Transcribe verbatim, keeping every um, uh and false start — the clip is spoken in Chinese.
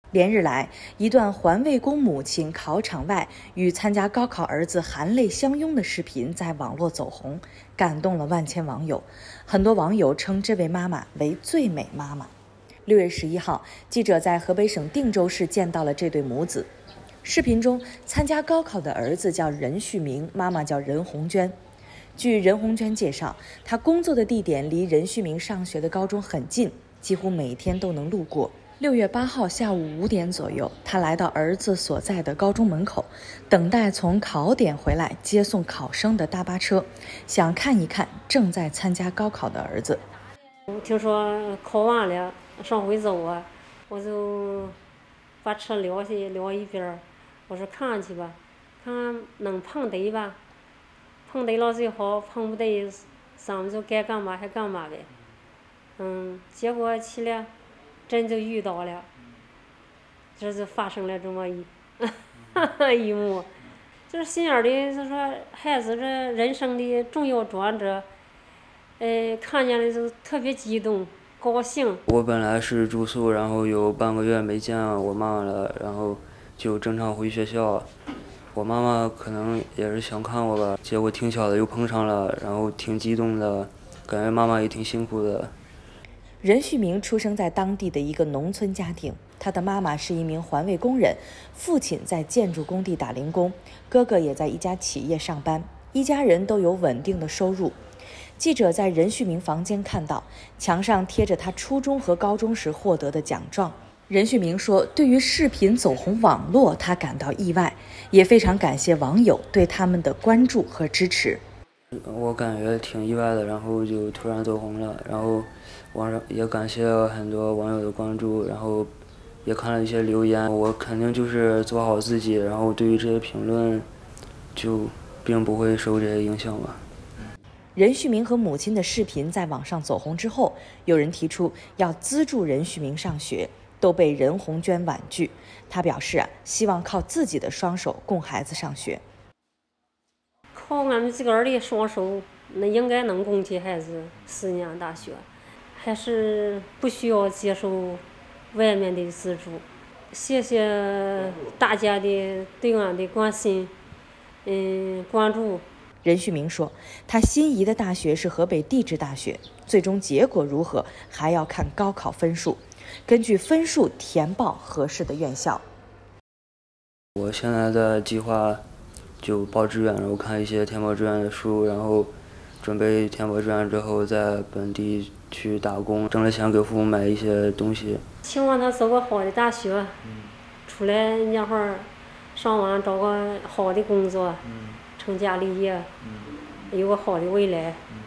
连日来，一段环卫工母亲考场外与参加高考儿子含泪相拥的视频在网络走红，感动了万千网友。很多网友称这位妈妈为最美妈妈。六月十一号，记者在河北省定州市见到了这对母子。视频中，参加高考的儿子叫任旭明，妈妈叫任红娟。据任红娟介绍，她工作的地点离任旭明上学的高中很近，几乎每天都能路过。六月八号下午五点左右，他来到儿子所在的高中门口，等待从考点回来接送考生的大巴车，想看一看正在参加高考的儿子。 听说考完了上回走啊，我就把车撂下撂一边，我说看看去吧，看看能碰得吧，碰得了最好，碰不得咱们就该干嘛还干嘛呗。嗯，结果去了。真就遇到了，这就发生了这么一一幕，就是心眼里就说孩子这人生的重要转折，呃，看见了就特别激动高兴。 我本来是住宿，然后有半个月没见我妈妈了，然后就正常回学校。我妈妈可能也是想看我吧，结果挺巧的又碰上了，然后挺激动的，感觉妈妈也挺辛苦的。 任旭明出生在当地的一个农村家庭，他的妈妈是一名环卫工人，父亲在建筑工地打零工，哥哥也在一家企业上班，一家人都有稳定的收入。记者在任旭明房间看到，墙上贴着他初中和高中时获得的奖状。任旭明说，对于视频走红网络，他感到意外，也非常感谢网友对他们的关注和支持。 我感觉挺意外的，然后就突然走红了，然后网上也感谢很多网友的关注，然后也看了一些留言。我肯定就是做好自己，然后对于这些评论就并不会受这些影响吧。 任旭明和母亲的视频在网上走红之后，有人提出要资助任旭明上学，都被任红娟婉拒。她表示啊，希望靠自己的双手供孩子上学。 靠俺们自个儿的双手，那应该能供起孩子四年大学，还是不需要接受外面的资助。谢谢大家的对俺的关心，嗯，关注。 任旭明说，他心仪的大学是河北地质大学，最终结果如何还要看高考分数，根据分数填报合适的院校。 我现在的计划就报志愿，然后看一些填报志愿的书，然后准备填报志愿之后在本地去打工，挣了钱给父母买一些东西。 希望他走个好的大学，嗯、出来那会儿上完找个好的工作，嗯、成家立业，嗯、有个好的未来。嗯